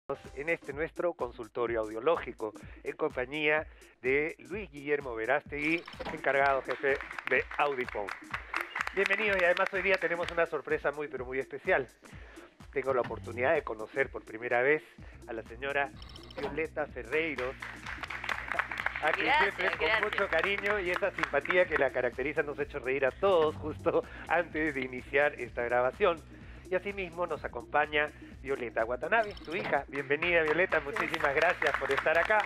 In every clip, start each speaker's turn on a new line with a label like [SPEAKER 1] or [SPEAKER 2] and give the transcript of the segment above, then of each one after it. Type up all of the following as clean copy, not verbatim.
[SPEAKER 1] en este nuestro consultorio audiológico en compañía de Luis Guillermo Verástegui, encargado jefe de Audifone. Bienvenidos, y además hoy día tenemos una sorpresa muy pero muy especial. Tengo la oportunidad de conocer por primera vez a la señora Violeta Ferreiros, a quien siempre con mucho cariño y esa simpatía que la caracteriza nos ha hecho reír a todos justo antes de iniciar esta grabación. Y asimismo nos acompaña Violeta Watanabe, tu hija. Bienvenida, Violeta, muchísimas gracias por estar acá.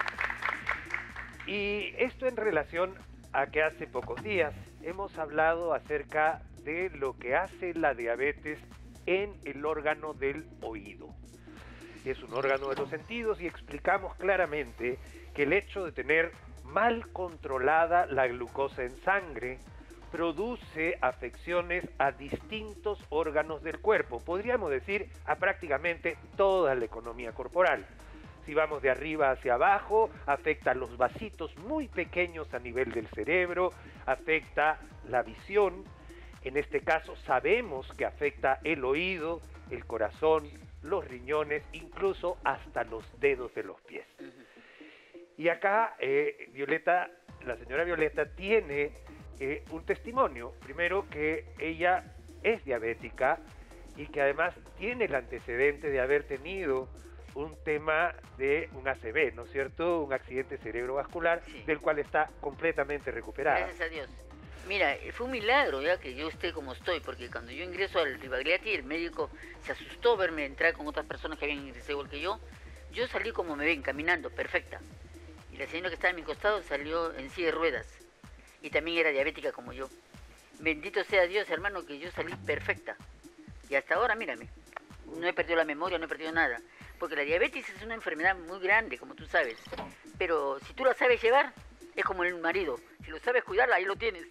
[SPEAKER 1] Y esto en relación a que hace pocos días hemos hablado acerca de lo que hace la diabetes en el órgano del oído. Es un órgano de los sentidos y explicamos claramente que el hecho de tener mal controlada la glucosa en sangre produce afecciones a distintos órganos del cuerpo, podríamos decir a prácticamente toda la economía corporal. Si vamos de arriba hacia abajo, afecta a los vasitos muy pequeños a nivel del cerebro, afecta la visión, en este caso sabemos que afecta el oído, el corazón, los riñones, incluso hasta los dedos de los pies. Y acá Violeta, la señora Violeta tiene un testimonio, primero que ella es diabética y que además tiene el antecedente de haber tenido un tema de un ACV, ¿no es cierto? Un accidente cerebrovascular, sí, del cual está completamente recuperada.
[SPEAKER 2] Gracias a Dios. Mira, fue un milagro ya que yo esté como estoy, porque cuando yo ingreso al Ribagliati, el médico se asustó verme entrar con otras personas que habían ingresado igual que yo salí como me ven, caminando, perfecta. Y la señora que estaba a mi costado salió en silla de ruedas. Y también era diabética como yo. Bendito sea Dios, hermano, que yo salí perfecta. Y hasta ahora, mírame, no he perdido la memoria, no he perdido nada. Porque la diabetes es una enfermedad muy grande, como tú sabes. Pero si tú la sabes llevar, es como el marido. Si lo sabes cuidar, ahí lo tienes.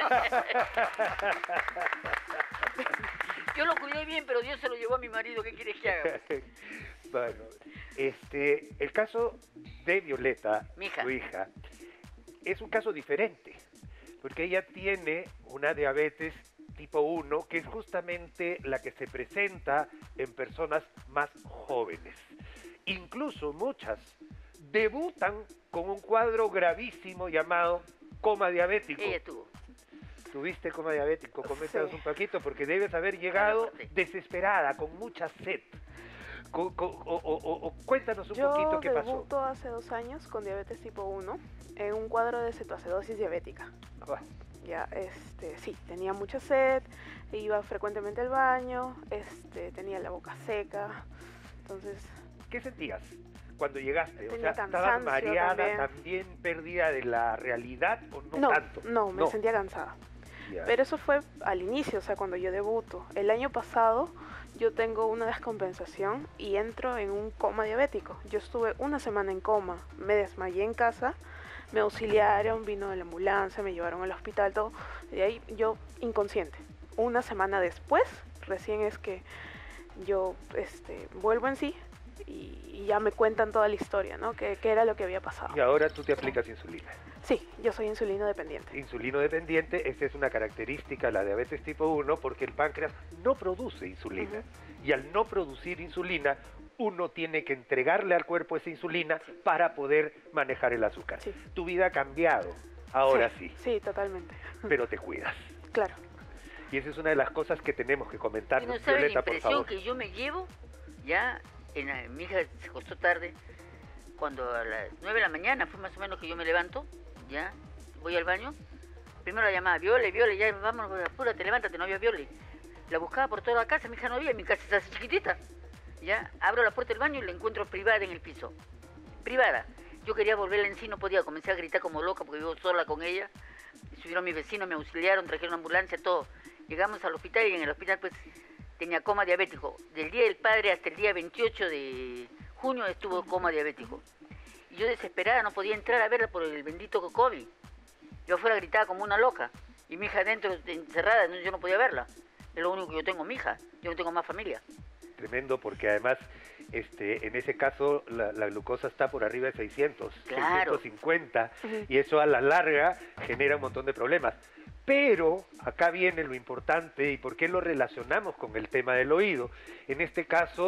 [SPEAKER 2] Yo lo cuidé bien, pero Dios se lo llevó a mi marido. ¿Qué quieres que haga?
[SPEAKER 1] Bueno, el caso de Violeta, tu hija, es un caso diferente, porque ella tiene una diabetes tipo 1, que es justamente la que se presenta en personas más jóvenes. Incluso muchas debutan con un cuadro gravísimo llamado coma diabético.
[SPEAKER 2] Ella tuvo.
[SPEAKER 1] ¿Tuviste coma diabético? Coméntanos un poquito, porque debes haber llegado desesperada, con mucha sed. Cuéntanos un poquito qué pasó.
[SPEAKER 3] Yo debuto hace 2 años con diabetes tipo 1 en un cuadro de cetoacidosis diabética. Ya, sí, tenía mucha sed, iba frecuentemente al baño, tenía la boca seca, entonces...
[SPEAKER 1] ¿Qué sentías cuando llegaste?
[SPEAKER 3] Tenía
[SPEAKER 1] ¿estabas mareada, también pérdida de la realidad o no tanto?
[SPEAKER 3] No, me sentía cansada. Yeah. Pero eso fue al inicio, o sea, cuando yo debuto. El año pasado yo tengo una descompensación y entro en un coma diabético. Yo estuve 1 semana en coma, me desmayé en casa, me auxiliaron, vino de la ambulancia, me llevaron al hospital, todo. Y ahí yo inconsciente. 1 semana después, recién es que yo vuelvo en sí y ya me cuentan toda la historia, ¿no? ¿Qué era lo que había pasado?
[SPEAKER 1] Y ahora tú te aplicas insulina.
[SPEAKER 3] Sí, yo soy insulino dependiente.
[SPEAKER 1] Insulino dependiente, esta es una característica de la diabetes tipo 1 porque el páncreas no produce insulina. Y al no producir insulina, uno tiene que entregarle al cuerpo esa insulina para poder manejar el azúcar. Sí. Tu vida ha cambiado, ahora sí.
[SPEAKER 3] Sí, totalmente.
[SPEAKER 1] Pero te cuidas.
[SPEAKER 3] Claro.
[SPEAKER 1] Y esa es una de las cosas que tenemos que comentar.
[SPEAKER 2] No sabes la impresión que yo me llevo, ya, mi hija se acostó tarde, cuando a las 9 de la mañana fue más o menos que yo me levanto, ya, voy al baño, primero la llamaba, Viole, ya, vámonos, apúrate, levántate, no había Viole. La buscaba por toda la casa, mi hija no había, mi casa es así chiquitita. Ya, abro la puerta del baño y la encuentro privada en el piso. Privada. Yo quería volverla en sí, no podía, comencé a gritar como loca porque vivo sola con ella. Subieron mis vecinos, me auxiliaron, trajeron una ambulancia, todo. Llegamos al hospital y en el hospital pues tenía coma diabético. Del día del padre hasta el día 28 de junio estuvo coma diabético. Y yo desesperada no podía entrar a verla por el bendito COVID. Yo afuera gritaba como una loca. Y mi hija adentro encerrada, yo no podía verla. Es lo único que yo tengo, mi hija. Yo no tengo más familia.
[SPEAKER 1] Tremendo, porque además en ese caso la glucosa está por arriba de 600, claro, 650, y eso a la larga genera un montón de problemas. Pero acá viene lo importante y por qué lo relacionamos con el tema del oído. En este caso,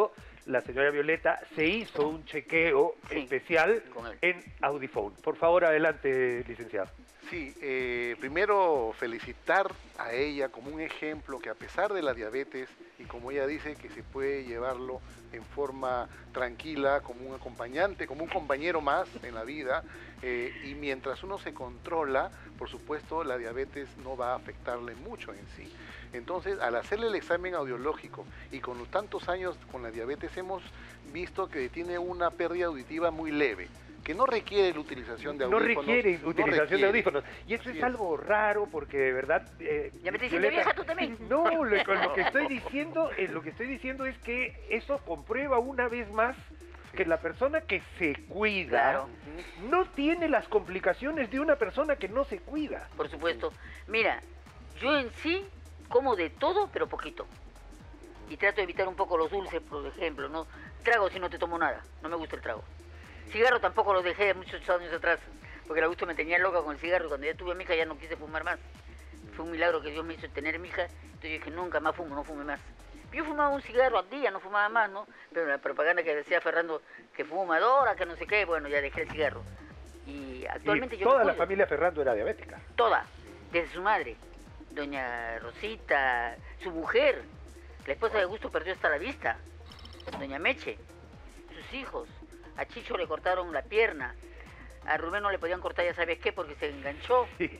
[SPEAKER 1] la señora Violeta se hizo un chequeo especial en Audifone. Por favor, adelante, licenciado.
[SPEAKER 4] Sí, primero felicitar a ella como un ejemplo que a pesar de la diabetes, y como ella dice que se puede llevarlo en forma tranquila, como un acompañante, como un compañero más en la vida, y mientras uno se controla, por supuesto la diabetes no va a afectarle mucho en sí. Entonces, al hacerle el examen audiológico y con los tantos años con la diabetes hemos visto que tiene una pérdida auditiva muy leve, que no requiere la utilización de audífonos.
[SPEAKER 1] No requiere utilización de audífonos. Y eso es algo raro porque de verdad...
[SPEAKER 2] ¿Ya me te diciendo vieja tú también?
[SPEAKER 1] No, lo que estoy diciendo es que eso comprueba una vez más que la persona que se cuida no tiene las complicaciones de una persona que no se cuida.
[SPEAKER 2] Por supuesto. Mira, yo en sí como de todo, pero poquito. Y trato de evitar un poco los dulces, por ejemplo, ¿no? Trago si no te tomo nada, no me gusta el trago. Cigarro tampoco lo dejé muchos años atrás, porque el gusto me tenía loca con el cigarro. Cuando ya tuve a mi hija ya no quise fumar más. Fue un milagro que Dios me hizo tener a mi hija, entonces yo dije, nunca más fumo, no fume más. Yo fumaba un cigarro al día, no fumaba más, ¿no? Pero la propaganda que decía Ferrando, que fumadora, que no sé qué, bueno, ya dejé el cigarro. Y actualmente yo
[SPEAKER 1] toda la familia Ferrando era diabética.
[SPEAKER 2] Toda, desde su madre, doña Rosita, su mujer, la esposa de Augusto perdió hasta la vista, doña Meche, sus hijos. A Chicho le cortaron la pierna, a Rubén no le podían cortar ya sabes qué porque se enganchó.
[SPEAKER 1] Sí.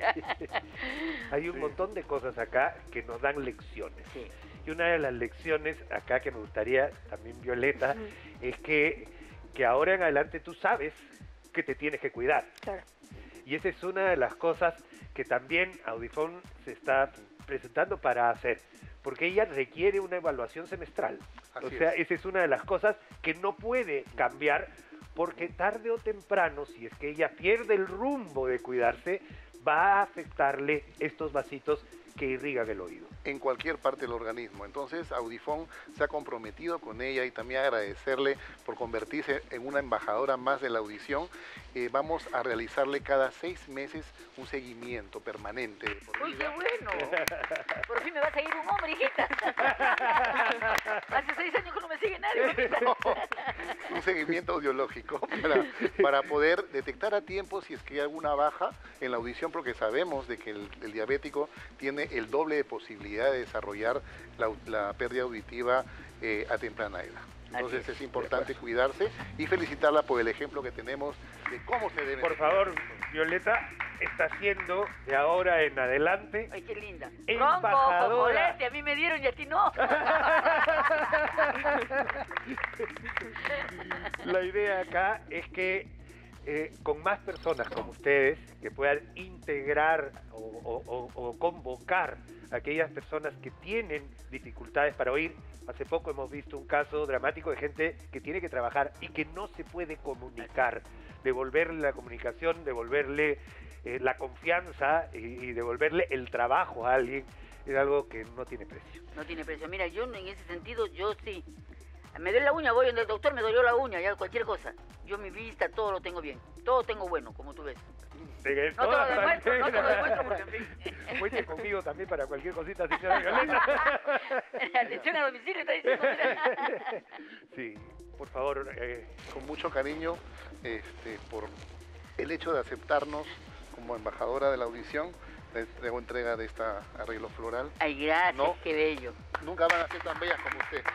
[SPEAKER 1] Hay un montón de cosas acá que nos dan lecciones.
[SPEAKER 2] Sí.
[SPEAKER 1] Y una de las lecciones acá que me gustaría también, Violeta, es que ahora en adelante tú sabes que te tienes que cuidar.
[SPEAKER 3] Claro.
[SPEAKER 1] Y esa es una de las cosas que también Audifone se está presentando para hacer, porque ella requiere una evaluación semestral. Esa es una de las cosas que no puede cambiar, porque tarde o temprano, si es que ella pierde el rumbo de cuidarse, va a afectarle estos vasitos que irrigan el oído.
[SPEAKER 4] En cualquier parte del organismo. Entonces, Audifone se ha comprometido con ella y también agradecerle por convertirse en una embajadora más de la audición. Vamos a realizarle cada 6 meses un seguimiento permanente.
[SPEAKER 2] ¡Uy, qué bueno! Por fin me va a seguir un hombre, hijita. Hace 6 años que no me sigue nadie.
[SPEAKER 4] No, un seguimiento audiológico para poder detectar a tiempo si es que hay alguna baja en la audición, porque sabemos de que el diabético tiene el doble de posibilidad de desarrollar la pérdida auditiva a temprana edad. Entonces es importante cuidarse y felicitarla por el ejemplo que tenemos de cómo se debe...
[SPEAKER 1] Por favor, Violeta está siendo de ahora en adelante...
[SPEAKER 2] ¡Ay, qué linda!
[SPEAKER 1] ¡Embajadora!
[SPEAKER 2] ¡Ronco, cocolete! A mí me dieron y a ti no.
[SPEAKER 1] La idea acá es que con más personas como ustedes que puedan integrar o convocar a aquellas personas que tienen dificultades para oír. Hace poco hemos visto un caso dramático de gente que tiene que trabajar y que no se puede comunicar. Devolverle la comunicación, devolverle la confianza y devolverle el trabajo a alguien es algo que no tiene precio.
[SPEAKER 2] No tiene precio. Mira, yo en ese sentido, yo sí. Me duele la uña, voy donde el doctor, me dolió la uña, ya cualquier cosa. Yo mi vista, todo lo tengo bien. Todo tengo bueno, como tú ves. No te lo demuestro porque en fin.
[SPEAKER 1] Cuente conmigo también para cualquier cosita, señora Violeta.
[SPEAKER 2] Atención a domicilio, está diciendo.
[SPEAKER 1] Sí, por favor.
[SPEAKER 4] Con mucho cariño, por el hecho de aceptarnos como embajadora de la audición, les hago entrega de esta arreglo floral.
[SPEAKER 2] Ay, gracias,
[SPEAKER 4] ¿no?
[SPEAKER 2] Qué bello.
[SPEAKER 4] Nunca van a ser tan bellas como usted.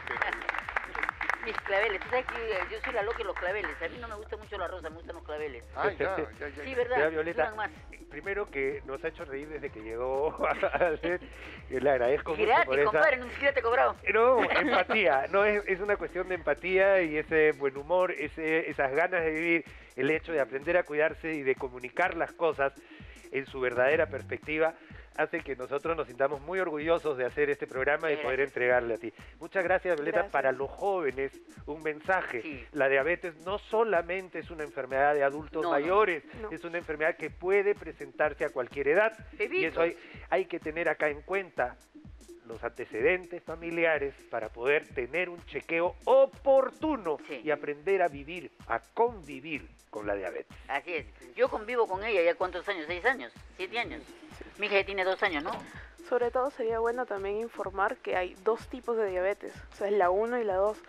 [SPEAKER 2] Mis claveles, tú sabes que yo soy la loca de los claveles. A mí no me gusta mucho la rosa, me gustan los claveles.
[SPEAKER 4] Ay, ya.
[SPEAKER 2] Sí, ¿verdad?
[SPEAKER 1] Ya, Violeta,
[SPEAKER 2] Duran más.
[SPEAKER 1] primero que nos ha hecho reír desde que llegó a ser, le agradezco mucho
[SPEAKER 2] Gratis,
[SPEAKER 1] por esa...
[SPEAKER 2] compadre, ni siquiera te he cobrado.
[SPEAKER 1] No, empatía, no es una cuestión de empatía y ese buen humor, esas ganas de vivir, el hecho de aprender a cuidarse y de comunicar las cosas en su verdadera perspectiva, hace que nosotros nos sintamos muy orgullosos de hacer este programa y poder entregarle a ti. Muchas gracias, Violeta.
[SPEAKER 3] Gracias.
[SPEAKER 1] Para los jóvenes, un mensaje.
[SPEAKER 2] Sí.
[SPEAKER 1] La diabetes no solamente es una enfermedad de adultos mayores, es una enfermedad que puede presentarse a cualquier edad.
[SPEAKER 2] Bebitos.
[SPEAKER 1] Y eso hay que tener acá en cuenta los antecedentes familiares para poder tener un chequeo oportuno y aprender a vivir, a convivir con la diabetes.
[SPEAKER 2] Así es. Yo convivo con ella ya ¿cuántos años? 6 años, 7 años. Mi hija ya tiene 2 años, ¿no?
[SPEAKER 3] Sobre todo sería bueno también informar que hay 2 tipos de diabetes, o sea, es la 1 y la 2.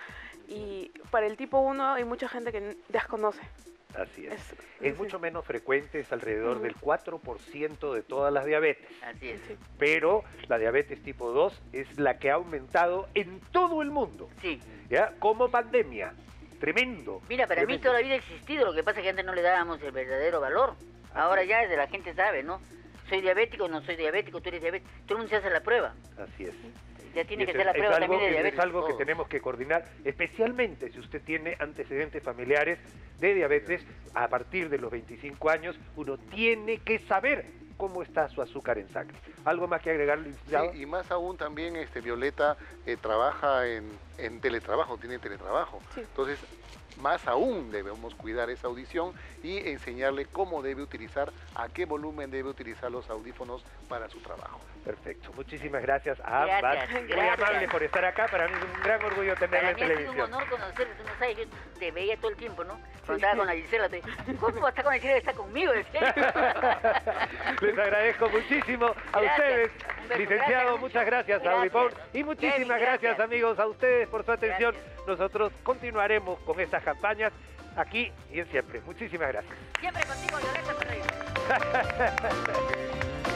[SPEAKER 3] Y para el tipo 1 hay mucha gente que desconoce.
[SPEAKER 1] Así es. Es mucho menos frecuente, es alrededor del 4% de todas las diabetes.
[SPEAKER 2] Así es.
[SPEAKER 3] Sí.
[SPEAKER 1] Pero la diabetes tipo 2 es la que ha aumentado en todo el mundo.
[SPEAKER 2] Sí.
[SPEAKER 1] ¿Ya? Como pandemia. Tremendo.
[SPEAKER 2] Mira, para mí
[SPEAKER 1] tremendo.
[SPEAKER 2] toda la vida ha existido, lo que pasa es que antes no le dábamos el verdadero valor. Ahora ya desde la gente sabe, ¿no? Soy diabético, no soy diabético, tú eres diabético. Todo el mundo se hace la prueba.
[SPEAKER 1] Así es.
[SPEAKER 2] Ya tiene
[SPEAKER 1] Y
[SPEAKER 2] que
[SPEAKER 1] eso
[SPEAKER 2] hacer la
[SPEAKER 1] es
[SPEAKER 2] prueba
[SPEAKER 1] algo
[SPEAKER 2] también de
[SPEAKER 1] que-
[SPEAKER 2] diabetes.
[SPEAKER 1] Es algo que
[SPEAKER 4] Todos.
[SPEAKER 1] tenemos que coordinar, especialmente si usted tiene antecedentes familiares de diabetes. A partir de los 25 años, uno tiene que saber cómo está su azúcar en sangre. ¿Algo más que agregarle, licenciado?
[SPEAKER 4] Sí, y más aún también Violeta trabaja en teletrabajo, tiene teletrabajo.
[SPEAKER 3] Sí.
[SPEAKER 4] Entonces, más aún debemos cuidar esa audición y enseñarle cómo debe utilizar, a qué volumen debe utilizar los audífonos para su trabajo.
[SPEAKER 1] Perfecto. Muchísimas gracias a ambas.
[SPEAKER 2] Gracias,
[SPEAKER 1] Muy
[SPEAKER 2] gracias.
[SPEAKER 1] amable por estar acá. Para mí es un gran orgullo tenerla
[SPEAKER 2] Para
[SPEAKER 1] en
[SPEAKER 2] mí ha sido un
[SPEAKER 1] televisión.
[SPEAKER 2] honor conocerte, tú no sabes, yo te veía todo el tiempo, ¿no? Cuando estaba con la Gisela, ¿cómo va a estar con la Gisela? Está conmigo, decía.
[SPEAKER 1] Les agradezco muchísimo a
[SPEAKER 2] Gracias.
[SPEAKER 1] ustedes.
[SPEAKER 2] Un beso.
[SPEAKER 1] Licenciado,
[SPEAKER 2] Gracias,
[SPEAKER 1] muchas gracias,
[SPEAKER 2] gracias.
[SPEAKER 1] Audipón. Y muchísimas
[SPEAKER 2] Kevin,
[SPEAKER 1] gracias, amigos, a ustedes por su atención.
[SPEAKER 2] Gracias.
[SPEAKER 1] Nosotros continuaremos con estas campañas aquí y en siempre. Muchísimas gracias.
[SPEAKER 2] Siempre contigo, Violeta Ferreira.